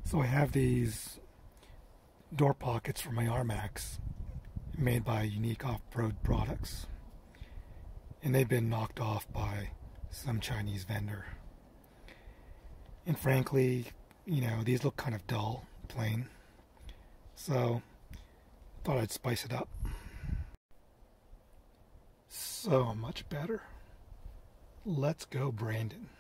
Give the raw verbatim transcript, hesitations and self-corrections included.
So I have these door pockets for my R MAX made by Unique Off-Road Products, and they've been knocked off by some Chinese vendor. And frankly, you know, these look kind of dull, plain, so I thought I'd spice it up. So much better. Let's go, Brandon.